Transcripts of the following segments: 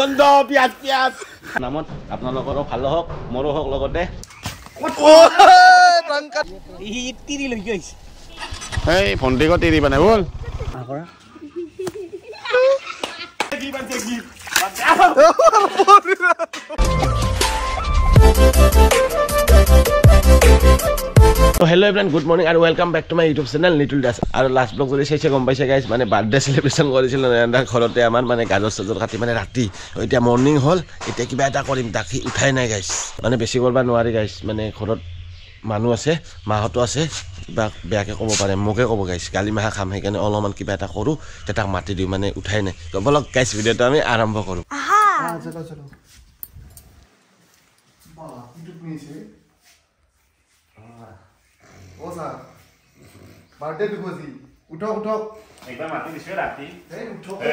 আনন্দ পিয়াজ পিয়াজ নামত আপোনালোকৰো ভাল হওক মোৰো হওক লগতে তিৰি লৈ গৈছে এই ভণ্টিকো তিৰি বানাই বল हेलो एवरीवन गुड मॉर्निंग और welcome back to my YouTube channel little Das और लास्ट ब्लॉग যদি শেষে গম পাইছে গাইস মানে বার্থডে সেলিব্রেশন কৰিছিল নয়নদাৰ ঘৰতে আমাৰ মানে গাজৰ সজৰ কাটি মানে ৰাতি এতিয়া মৰ্নিং হল এতিয়া কিবা এটা কৰিম তাকি উঠাই নাই গাইস মানে বেছি কৰবা নোৱাৰি গাইস মানে ঘৰত মানুহ আছে মাহতো আছে কিবা বেয়াকে ক'ব পাৰে মোকে ক'ব গাইস গালি মাহা খাম হেকানে অলমান কিবা এটা কৰো তেতাক মাটি দিও মানে উঠাই নাই তো বলক গাইস ভিডিওটো আমি আৰম্ভ কৰো চলো চলো বাহ ইউটিউব নিছে ओ सा बर्थडे पे कोसी उठो उठो एकदम आती दिसवे राती ए उठो ए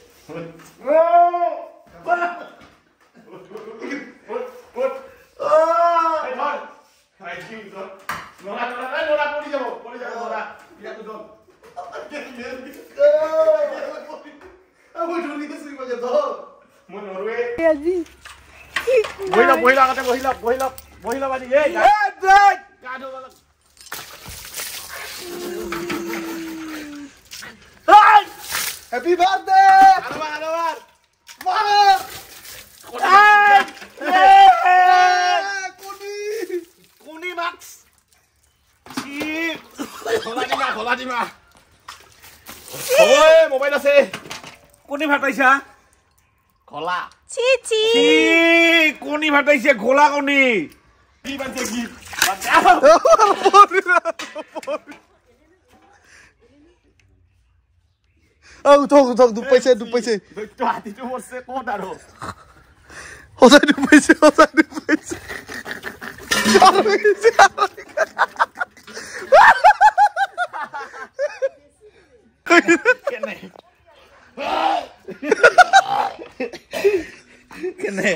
हैप्पी बर्थडे हनुमान कुनी मार्क्स खोला दिमा ओए मोबाइल আছে कुनी ভাত পাইছা খোলা ছি ছি কুনি ভাত পাইছে খোলা কুনি কি বানছে কি উঠো উঠো দুপ পাইছে তো হাতিটো মরছে কোন আৰু হসাই দুপ পাইছে কেনে কেনে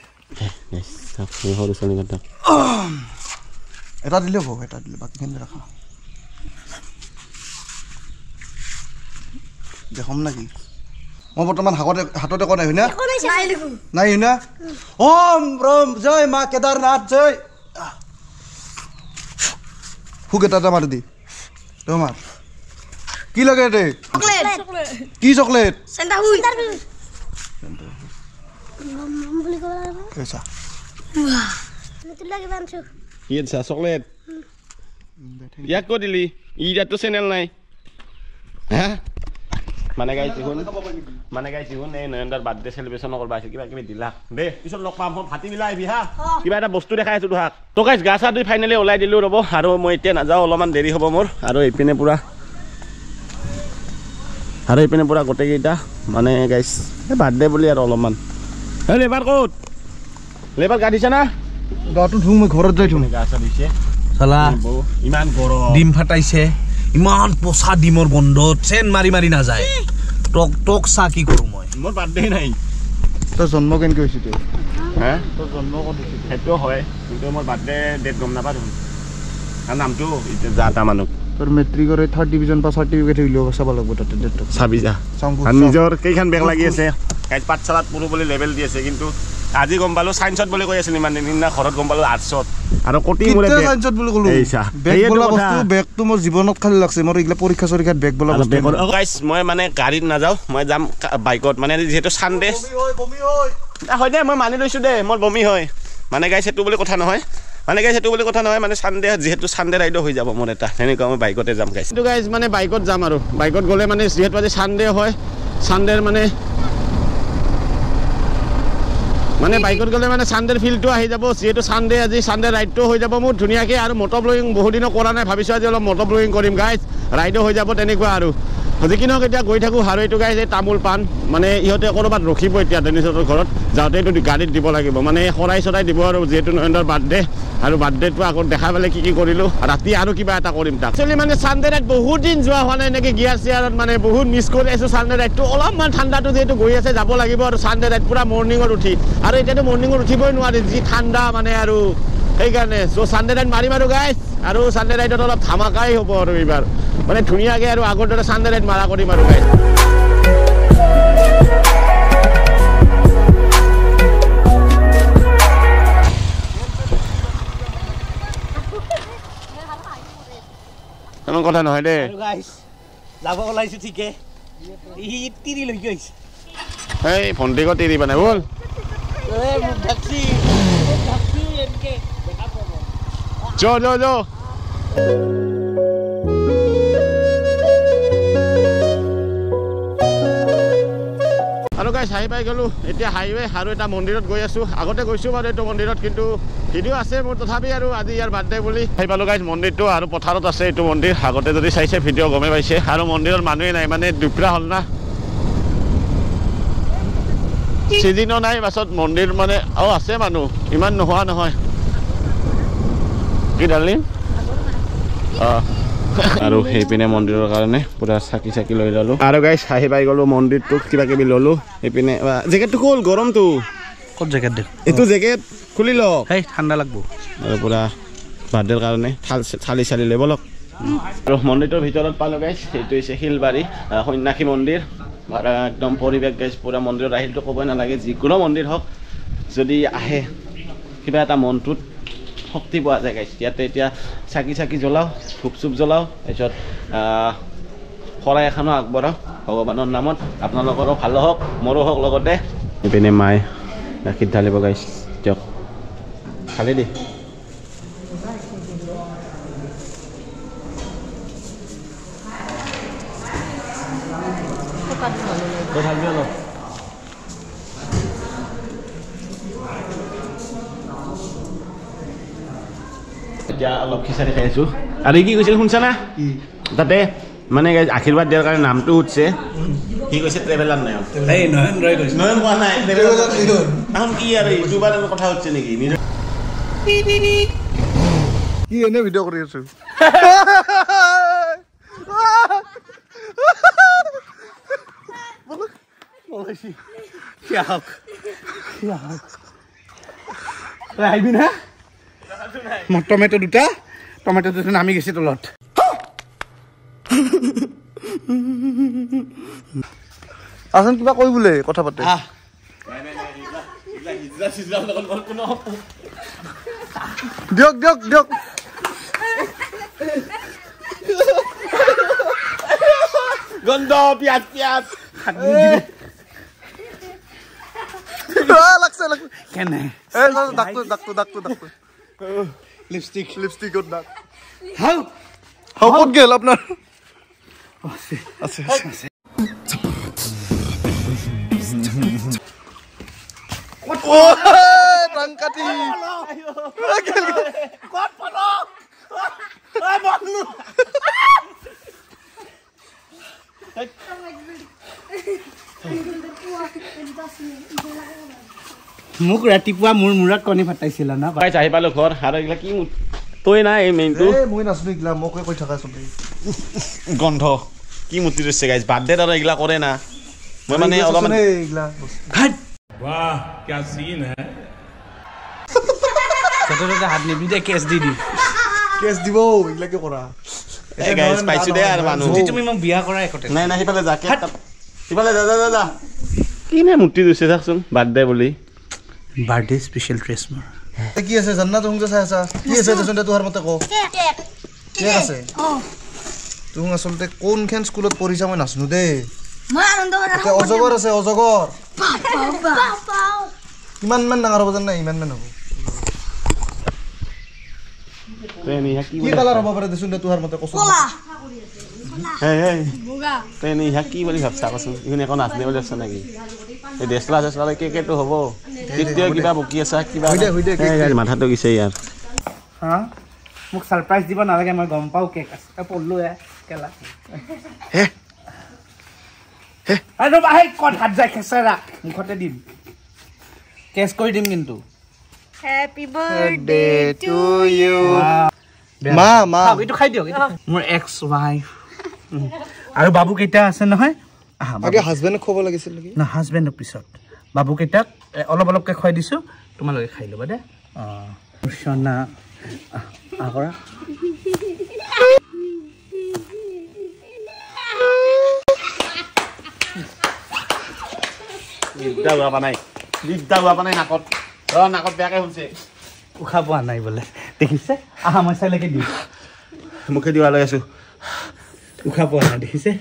সৰু চলি কথা এটা দিলে হ'ব এটা দিলে বাকি খিনি ৰাখা দেখম নাকি মই বৰ্তমান হাততে কোৱা নাই হয়না নাই হয়না ওম ৰম জয় মা কেদাৰনাথ জয় হুক এটা মাৰি দি তোমাৰ কি লাগে ৰে চকলেট কি চকলেট সেন্টা হুই কেসা তুই লাগে বানছো ইয়ে চা চকলেট ইয়াক কো দিলি ইটা তো চ্যানেল নাই হ্যাঁ মানে গাইছি শুন এই নয়নদাৰ বাৰ্থডে সেলিব্ৰেশন কৰবা আছে কিবা কিবি দিলা দে পিছত লগ পাম ফাটি মিলা আহিবি হা কিবা এটা বস্তু দেখাই আছো তোহাক তো গাইছ গা চা দুই ফাইনেলি ওলাই দিলো ৰব আৰু মই এতিয়া নাযাওঁ অলপমান দেৰি হ'ব মোৰ আৰু এইপিনে পুৰা গোটেইকেইটা মানে গাইছ বাৰ্থডে বুলি আৰু অলপমান লেবাৰ ক'ত লেবাৰ গা দিছে না গাটো ধুম মই ঘৰত যাই ধুম গা চা দিছে চালা ইমান গৰম ডিম ফাটাইছে ইমান পচা ডিমৰ গন্ধত চেন মাৰি নাযায় টক চা কি কৰো মই মোৰ বাৰ্থডে নাই তোৰ জন্ম কেনেকৈ হৈছিল হা তোৰ জন্ম ক'ত হৈছিল সেইটো হয় কিন্তু মোৰ বাৰ্থডে ডেট গম নাপা দেখোন আৰু নামটো যা তা মানুহ তোৰ মেট্ৰিকৰ 3rd ডিভিজন পাছ সাৰ্টিফিকেট উলিয়াব চাব লাগিব তাতে ডেটটো চাবি যা আৰু নিজৰ কেইখন বেগ লাগি আছে গাইজ পাঠশালাত পঢ়ো বুলি লেভেল দি আছে কিন্তু আজি গম পালো সায়েন্সত বুলি কৈ আছিল ইমান দিন না ঘৰত গম পালো আৰ্টছত আৰু কোটি মোৰে সায়েন্সত বুলি ক'লো বেগ বলা বস্তু বেগটো মোৰ জীৱনত খালি লাগছে মোৰ এইগলা পৰীক্ষা চৰীক্ষাত বেগ বলা বস্তু গাইজ মই মানে গাড়ীত নাযাওঁ মই যাম বাইকত মানে যিহেতু সানডে হয় দে মই মানি লৈছোঁ দে মোৰ বমি হয় মানে গাইজ সেইটো বুলি কথা নহয় মানে সানডে যেহেতু সানডে ৰাইড হৈ যাব মোৰ এটা সেনেকুৱা মই বাইকতে যাম গাইজ কিন্তু গাইজ মানে বাইকত যাম আৰু বাইকত গ'লে মানে যিহেতু আজি সানডে হয় সানডেৰ মানে বাইকত গ'লে মানে সানডেৰ ফিলটো আহি যাব যেহেতু সানডে আজি সানডে ৰাইডটো হৈ যাব মোৰ ধুনীয়াকৈ আৰু মটৰ ব্লগিং বহুত দিনৰ কৰা নাই ভাবিছোঁ আজি অলপ মটৰ ব্লগিং কৰিম গাইজ ৰাইডো হৈ যাব তেনেকুৱা আৰু যি কি নহওক এতিয়া গৈ থাকোঁ আৰু এইটো গাইজ এই তামোল পাণ মানে ইহঁতে ক'ৰবাত ৰখিব এতিয়া ডেনিছহঁতৰ ঘৰত যাওঁতে এইটো গাড়ীত দিব লাগিব মানে শৰাই চৰাই দিব আৰু যিহেতু নয়নদাৰ বাৰ্থডে আৰু বাৰ্থডেটো আকৌ দেখা পালে কি কৰিলোঁ ৰাতি আৰু কিবা এটা কৰিম তাক একচুৱেলি মানে সানডে ৰাইড বহুত দিন যোৱা হোৱা নাই এনেকৈ গিয়াৰ চিয়াৰত মানে বহুত মিছ কৰি আছোঁ সানডে ৰাইডটো অলপমান ঠাণ্ডাটো যিহেতু গৈ আছে যাব লাগিব আৰু সানডে ৰাইড পূৰা মৰ্ণিঙত উঠি আৰু এতিয়াতো মৰ্ণিঙত উঠিবই নোৱাৰি যি ঠাণ্ডা মানে আৰু সেইকাৰণে চ' সানডে ৰাইড মাৰিম আৰু গাইজ আৰু সানডে ৰাইডত অলপ ধামাকাই হ'ব আৰু এইবাৰ মানে ধুনীয়াকৈ আৰু আগৰ দৰে সানডে ৰাইড মাৰা কৰিম আৰু গাইজ ইমান কথা নহয় দে যাব ওলাইছো ঠিকে ই তিৰি লৈ গৈছে এই ভণ্টিকো তিৰি বানাই বল য আৰু গাইছ হাই পাই গ'লোঁ এতিয়া হাইৱে আৰু এটা মন্দিৰত গৈ আছোঁ আগতে গৈছোঁ বাৰু এইটো মন্দিৰত কিন্তু ভিডিঅ' আছে মোৰ তথাপি আৰু আজি ইয়াৰ বাৰ্থডে বুলি আহি পালোঁ গাইছ মন্দিৰটো আৰু পথাৰত আছে এইটো মন্দিৰ আগতে যদি চাইছে ভিডিঅ' গমেই পাইছে আৰু মন্দিৰত মানুহে নাই মানে দুপৰীয়া হ'ল না চিজিনো নাই পাছত মন্দিৰ মানে আছে মানুহ ইমান নোহোৱা নহয় কি ডাৰ্লিং আৰু সেইপিনে মন্দিৰৰ কাৰণে পুৰা চাকি চাকি লৈ ল'লোঁ আৰু গাইছ আহি পাই গ'লোঁ মন্দিৰটোত কিবা কিবি ল'লোঁ সেইপিনে জেকেটটো খোল গৰমটো ক'ত জেকেট দে এইটো জেকেট খুলি লওক সেই ঠাণ্ডা লাগব আৰু পুৰা বাৰ্থডেৰ কাৰণে থালি চালি লৈ ব'লক আৰু মন্দিৰটোৰ ভিতৰত পালোঁ গাইছ সেইটো হৈছে শিলবাৰী সন্যাসী মন্দিৰ একদম পৰিৱেশ গাইছ পুৰা মন্দিৰত আহিলটো ক'বই নালাগে যিকোনো মন্দিৰ হওক যদি আহে কিবা এটা মনটোত শক্তি পোৱা যায় গাইছ ইয়াতে এতিয়া চাকি চাকি জ্বলাওঁ ধূপ চুপ জ্বলাওঁ তাৰপিছত শৰাই এখনো আগবঢ়াওঁ ভগৱানৰ নামত আপোনালোকৰো ভালো হওক মোৰো হওক লগতে এইপিনে মায়ে গাখীৰ ঢালিব গাইছ দিয়ক খালি দি এতিয়া অলপ খিচাৰি খাই আছোঁ আৰু কি কৈছিল শুনছা না তাতে মানে আশীৰ্বাদ দিয়াৰ কাৰণে নামটো উঠছে সি কৈছে ট্ৰেভেলাৰ নয়ন এই নয়ন ৰয় কৈছে নয়ন কোৱা নাই এখন কি আৰু ইউটিউবাৰ কথা উঠছে নেকি কি এনে ভিডিঅ' কৰি আছো আহিবি না টমেটো দুটা টমেটো দুটা নামি গৈছে তলত আচোন কিবা কৈ বোলে কথা পাতে দিয়ক দিয়ক দিয়ক গন্ধ পিয়াজ পিয়াজ লাগছে লাগছে কেনে ডাকটো ডাকটো ডাকটো ডাকটো লিপষ্টিক লিপষ্টিকত ডাক হাউ ক'ত গেল আপোনাৰ আছে আছে টাংকাটি ক'ত পলো মোক ৰাতিপুৱা মোৰ মূৰত কণী ফাটাইছিলা না গাইছ আহি পালোঁ ঘৰ আৰু এইগিলা কি তই নাই এই মেইনটো মই নাচলো এইগিলা মোকে কৈ থকা চবেই গন্ধ কি মূৰ্তি ৰৈছে গাইছ বাৰ্থডে আৰু এইগিলা কৰে না মই মানে অলপমান এইগিলা वाह क्या सीन है সেটা হাত নিবি দে কেছ দি দি কেছ দিব এইগিলাকে কৰা এই গাইছ পাইছোঁ দে আৰু মানুহ যদি তুমি মোক বিয়া কৰা একতে নাই নাই সিফালে যা সিফালে যা যা যা কিনে মূৰ্তি দিছে চাচোন বাৰ্থডে বুলি বাৰ্থডে স্পেচিয়েল ড্ৰেছ মোৰ কি আছে জান্না তুমি যে চাই আছা কি আছে দেচোন তোহাৰ মতে কও কেক আছে তুমি আচলতে কোনখন স্কুলত পঢ়িছা মই নাচনো দে মই আনন্দ এতিয়া অজগৰ আছে অজগৰ পাও ইমান ডাঙৰ হ'ব জান নাই ইমান হ'ব তেনি কি কি কালাৰ হ'ব পাৰে দেচোন তোহাৰ মতে কচোন কলা হেই হেই বগা তেনি কি বুলি ভাবছা কচোন ইহনে একো নাচনে বুলি ভাবছা নেকি এই ডেছলা চেছলা কেকেটো হ'ব তেতিয়া কিবা বকি আছা কিবা মাথাটো গিছে ইয়াৰ হা মোক সাৰপ্ৰাইজ দিব নালাগে মই গম পাও কেক আছে পল্লু কেলা হে আৰু ভাই কত হাত যায় খেছৰা মুখতে দিম কেছ কৰি দিম কিন্তু হ্যাপি বার্থডে টু ইউ মা মা এইটো খাই দিয়ক মোৰ এক্স ওয়াইফ আৰু বাবু কেইটা আছে নহয় আগে হাজবেণ্ড খব লাগিছিল নেকি না হাজবেণ্ডৰ পিছত বাবু কেইটাক অলপ অলপকৈ খুৱাই দিছোঁ তোমালোকে খাই ল'বা দে সোনা কৰা দিগদাৰ হোৱা নাই নাকত নাকত বেয়াকে শুনছে উশাহ পোৱা নাই বোলে দেখিছে আহা মই চাইলৈকে দিওঁ মুখে দিবা লৈ আছোঁ উশাহ পোৱা নাই দেখিছে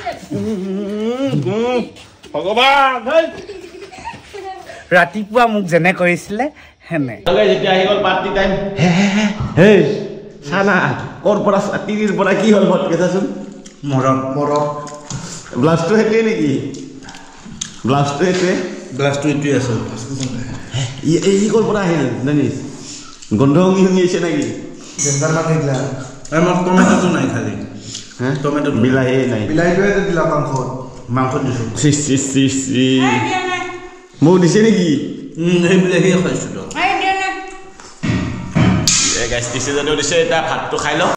ভগৱান ৰাতিপুৱা মোক যেনে কৰিছিলে হেনে যেতিয়া আহি গ'ল পাৰ্টি টাইম হে চানা ক'ৰ পৰা তিৰিৰ পৰা কি হ'ল ভটকে চাচোন মৰম ব্লাছটো সেইটোৱে নেকি ব্লাছটো সেইটোৱে গ্লাছটো এইটোৱে আছে এই ক'ৰ পৰা আহিল জানিছ গন্ধ শুঙি আহিছে নেকি জেণ্ডাৰ মানে দিলা আমাৰ টমেটো নাই খালি হে টমেটো বিলাহী নাই বিলাহীটোৱে দিলা মাংসত দিছোঁ মোক দিছে নেকি সেই বিলাহীয়ে খাইছোঁ আই দিয়া না গাইছ দিছে যদিও দিছে এতিয়া ভাতটো খাই লওঁ